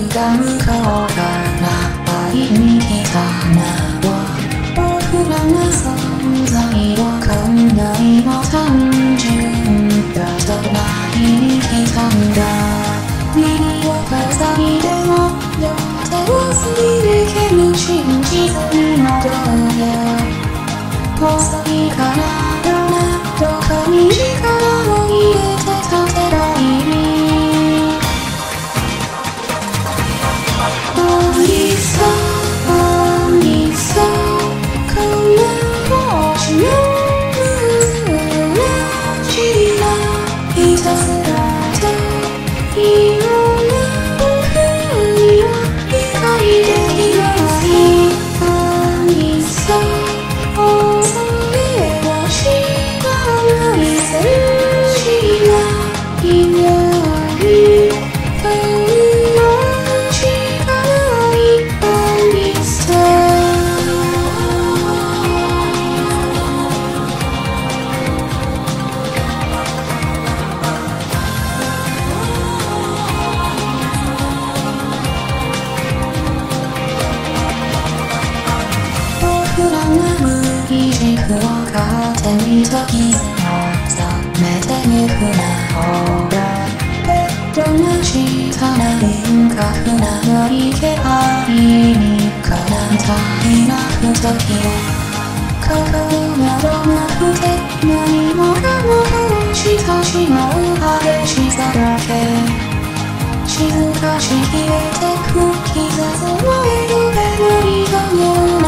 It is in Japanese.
が向こうから会いに来たなは僕らが存在わかんないも単純だと会いに来たんだ耳を塞いでも両手をすり抜ける真実に戻れ細い体がどこに力を入れて立てばいいいっそこんな星の無しなひたすらといろんな僕には理解できないいっそ恐れをしないせしないように僕らが無機軸を勝手に解き覚めてゆくなほらベッドが下な輪郭なのに気配にかなたいなくとき心などなくて何もかも壊したしまう激しさだけ静かし消えてく季節の色で塗りとよ